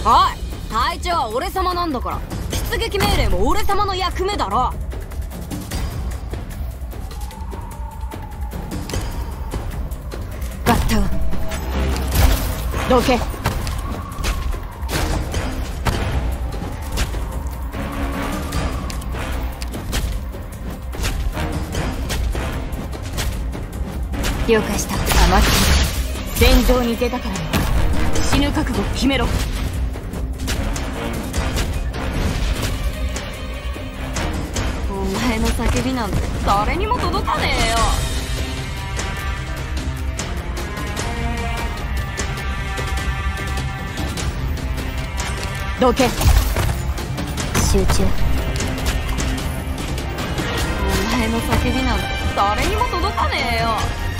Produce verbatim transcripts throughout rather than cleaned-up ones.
おい、隊長は俺様なんだから出撃命令も俺様の役目だろ。ガッタンどけ。了解した。甘く戦場に出たからには死ぬ覚悟を決めろ。お前の叫びなんて誰にも届かねえよ。どけ。集中。お前の叫びなんて誰にも届かねえよ。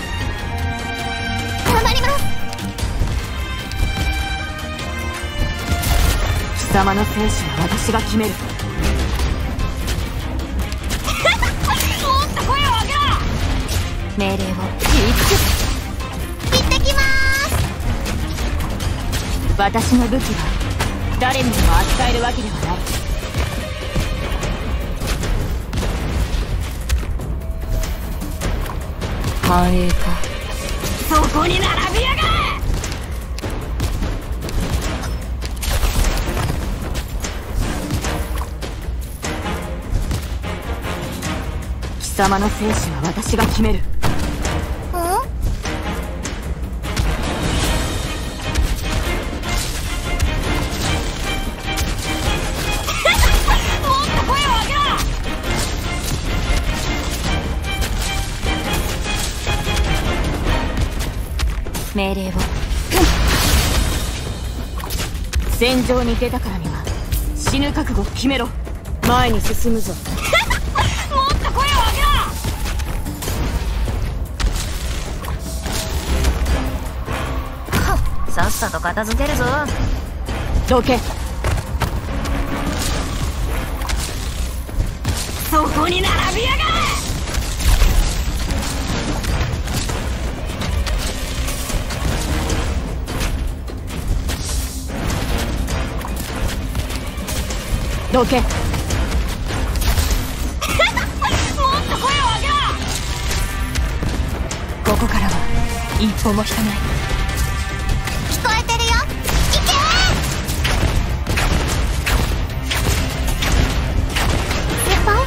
頑張ります。 貴様の生死は私が決める。もっと声を上げろ。命令を言いつ行ってきまーす。 私の武器は誰にでも扱えるわけではない。繁栄か。そこに並びやがれ。貴様の生死は私が決める。命令を。戦場に出たからには死ぬ覚悟を決めろ。前に進むぞ。もっと声を上げろ。 さっさと片付けるぞ。 どけ。そこに並びやがれ。どけ。もっと声を上げろ。ここからは一歩も引かない。 聞こえてるよ。行けー。先輩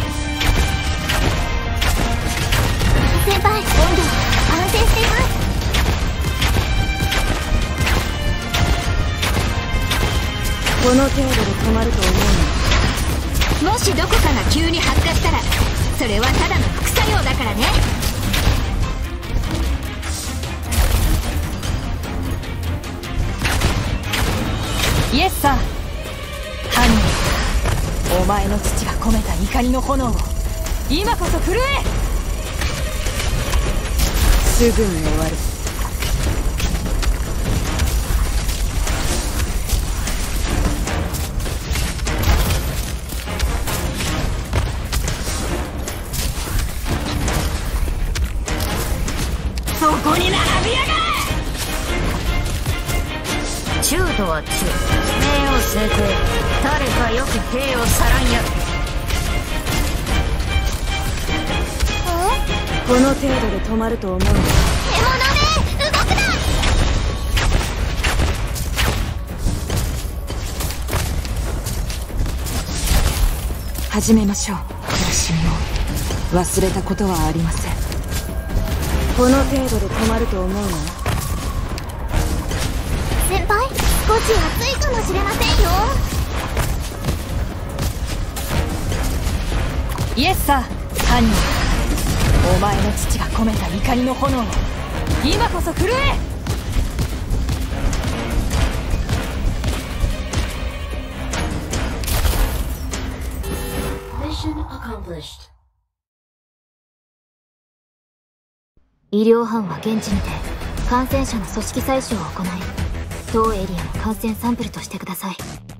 先輩、温度安定しています。 この程度で止まると思うの。もしどこかが急に発火したらそれはただの副作用だからね。イエスさん。犯人、お前の父が込めた怒りの炎を今こそ震え。すぐに終わる。そこに並びやがれ。 中とは中、命を制定。誰かよく兵をさらんや。 この程度で止まると思うの。 獣め、動くな。 始めましょう。苦しみを忘れたことはありません。この程度で止まると思うの。 先輩、少し暑いかもしれませんよ。 イエスさん。犯人、お前の父が込めた怒りの炎を今こそ震え。医療班は現地にて感染者の組織採取を行い当エリアの感染サンプルとしてください。